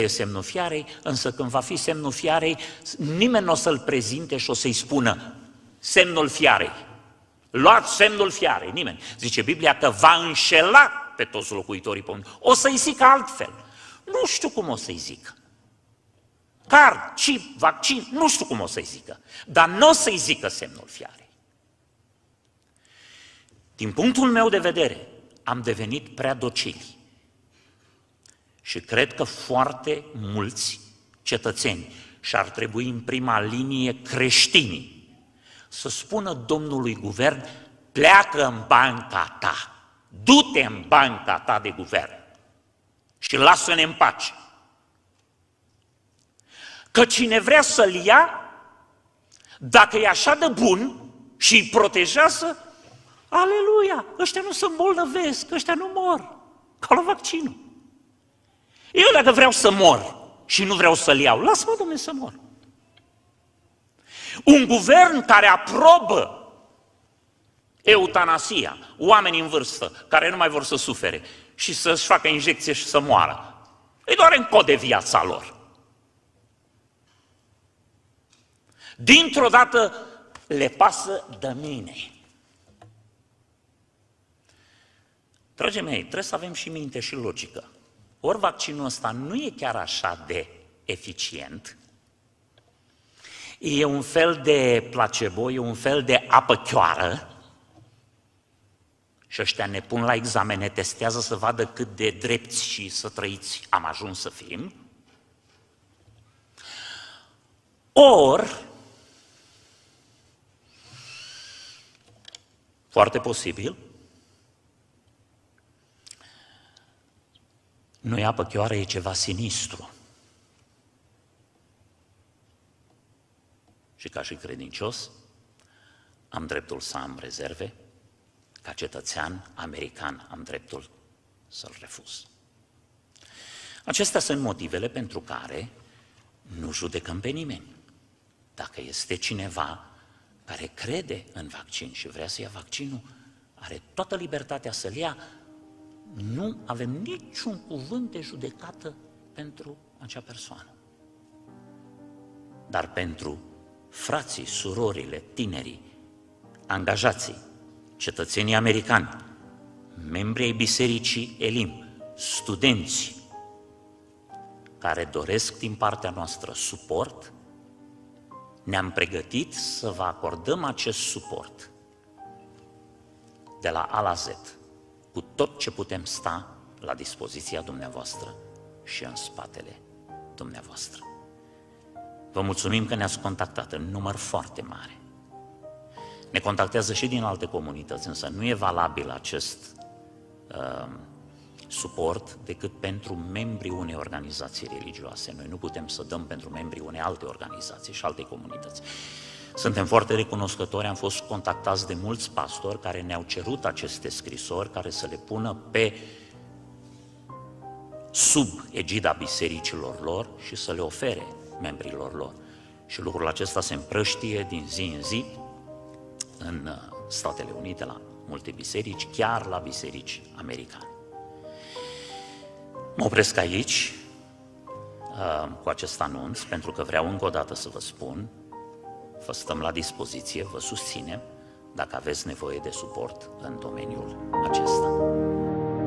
e semnul fiarei, însă când va fi semnul fiarei, nimeni nu o să-l prezinte și o să-i spună semnul fiarei. Luați semnul fiarei, nimeni. Zice Biblia că va înșela pe toți locuitorii pământului. O să-i zică altfel. Nu știu cum o să-i zică. Card, chip, vaccin, nu știu cum o să-i zică. Dar nu o să-i zică semnul fiarei. Din punctul meu de vedere, am devenit prea docili. Și cred că foarte mulți cetățeni și-ar trebui în prima linie creștinii să spună domnului guvern: pleacă în banca ta, du-te în banca ta de guvern și lasă-ne în pace. Că cine vrea să-l ia, dacă e așa de bun și îi protejează, aleluia, ăștia nu se îmbolnăvesc, ăștia nu mor, ca la vaccinul. Eu dacă vreau să mor și nu vreau să-l iau, lasă-mă, Dom'le, să mor. Un guvern care aprobă eutanasia, oameni în vârstă care nu mai vor să sufere și să-și facă injecție și să moară, îi doare în cod de viața lor. Dintr-o dată le pasă de mine. Dragii mei, trebuie să avem și minte și logică. Ori vaccinul ăsta nu e chiar așa de eficient, e un fel de placebo, e un fel de apă chioară și ăștia ne pun la examen, ne testează să vadă cât de drepți și să trăiți am ajuns să fim, ori, foarte posibil, nu e apă chioară, e ceva sinistru. Și ca și credincios, am dreptul să am rezerve, ca cetățean american am dreptul să-l refuz. Acestea sunt motivele pentru care nu judecăm pe nimeni. Dacă este cineva care crede în vaccin și vrea să ia vaccinul, are toată libertatea să-l ia. Nu avem niciun cuvânt de judecată pentru acea persoană. Dar pentru frații, surorile, tinerii, angajații, cetățenii americani, membrii ai Bisericii Elim, studenți care doresc din partea noastră suport, ne-am pregătit să vă acordăm acest suport de la A la Z, cu tot ce putem sta la dispoziția dumneavoastră și în spatele dumneavoastră. Vă mulțumim că ne-ați contactat în număr foarte mare. Ne contactează și din alte comunități, însă nu e valabil acest suport decât pentru membrii unei organizații religioase. Noi nu putem să dăm pentru membrii unei alte organizații și alte comunități. Suntem foarte recunoscători, am fost contactați de mulți pastori care ne-au cerut aceste scrisori care să le pună sub egida bisericilor lor și să le ofere membrilor lor. Și lucrul acesta se împrăștie din zi în zi în Statele Unite, la multe biserici, chiar la biserici americane. Mă opresc aici cu acest anunț, pentru că vreau încă o dată să vă spun: vă stăm la dispoziție, vă susținem dacă aveți nevoie de suport în domeniul acesta.